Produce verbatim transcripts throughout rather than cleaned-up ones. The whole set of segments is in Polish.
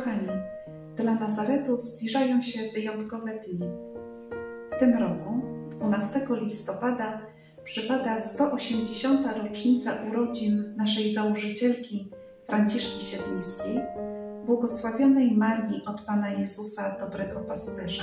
Kochani, dla Nazaretu zbliżają się wyjątkowe dni. W tym roku, dwunastego listopada, przypada sto osiemdziesiąta rocznica urodzin naszej założycielki Franciszki Siedlińskiej, błogosławionej Marii od Pana Jezusa, dobrego pasterza.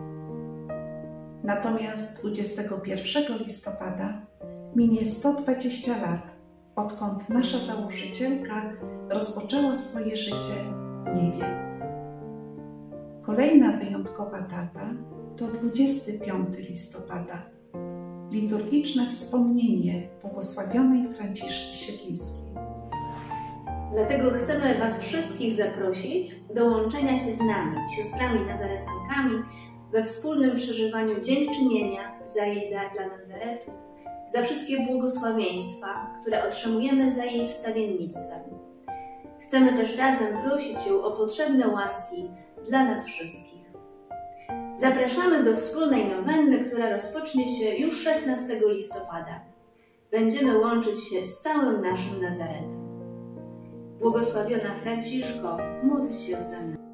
Natomiast dwudziestego pierwszego listopada minie sto dwadzieścia lat, odkąd nasza założycielka rozpoczęła swoje życie w niebie. Kolejna wyjątkowa data to dwudziestego piątego listopada, liturgiczne wspomnienie błogosławionej Franciszki Siedlińskiej. Dlatego chcemy Was wszystkich zaprosić do łączenia się z nami, siostrami nazaretankami, we wspólnym przeżywaniu dziękczynienia za jej dar dla Nazaretu, za wszystkie błogosławieństwa, które otrzymujemy za jej wstawiennictwem. Chcemy też razem prosić ją o potrzebne łaski dla nas wszystkich. Zapraszamy do wspólnej nowenny, która rozpocznie się już szesnastego listopada. Będziemy łączyć się z całym naszym Nazaretem. Błogosławiona Franciszko, módl się za nami.